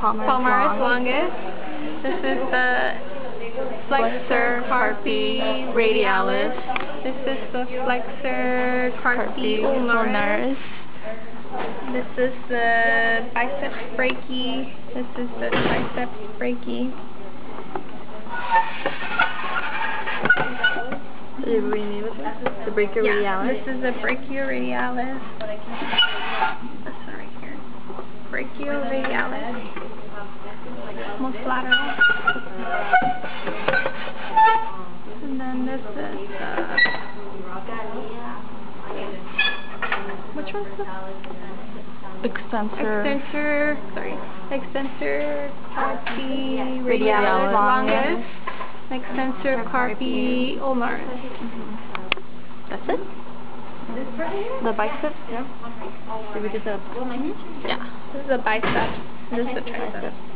Palmaris longus. This is the flexor carpi radialis. This is the flexor carpi ulnaris. This is the biceps brachii. This is the triceps brachii. The brachioradialis? Yeah, this is the brachioradialis. This one right here. Brachioradialis. Most lateral. And then this is which one's this? Extensor carpi radialis longus. Extensor carpi ulnaris. That's it? The biceps? Yeah. Did we do the... Yeah. This is the biceps. This is the triceps.